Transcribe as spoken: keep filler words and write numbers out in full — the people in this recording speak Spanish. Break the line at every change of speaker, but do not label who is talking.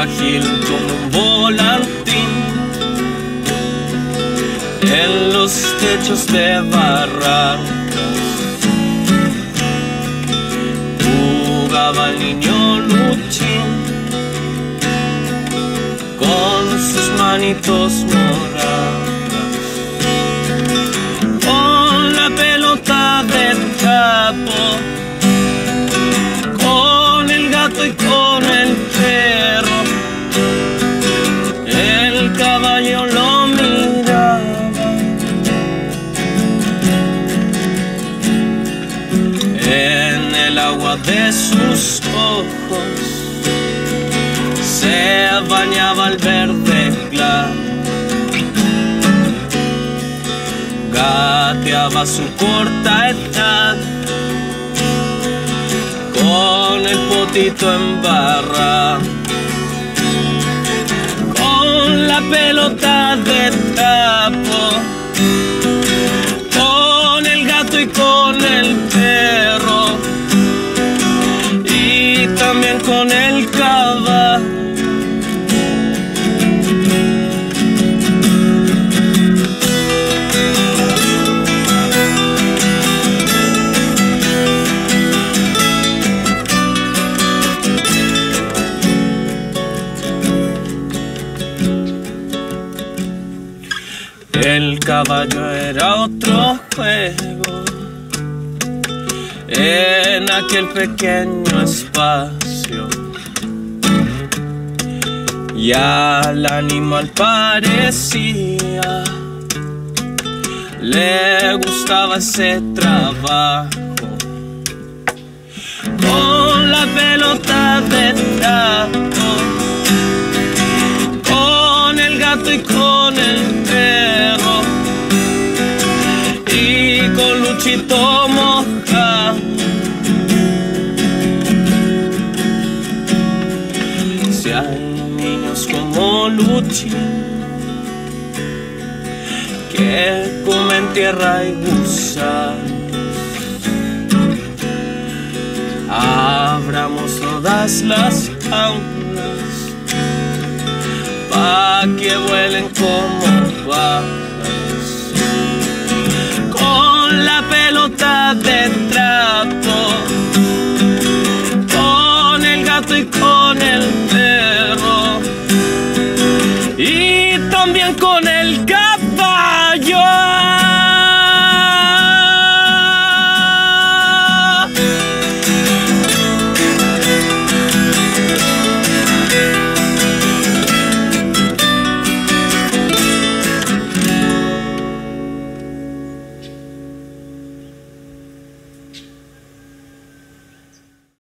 frágil como un volantín en los techos de barrancas. Jugaba el niño Luchín con sus manitos moradas, con la pelota de trapo, con el gato y con el perro. El caballo lo miraba, en el agua de sus ojos se bañaba el verde claro, gateaba su corta edad con el potito en barra, con la pelota de trapo, con el gato y con el perro, y también con el caballo. El caballo era otro juego en aquel pequeño espacio, y al animal parecía le gustaba ese trabajo. Con la pelota de trapo, con el gato y con el perro, y con Luchito mojado. Si hay niños como Luchín que comen tierra y gusanos, abramos todas las jaulas pa' que vuelen como va.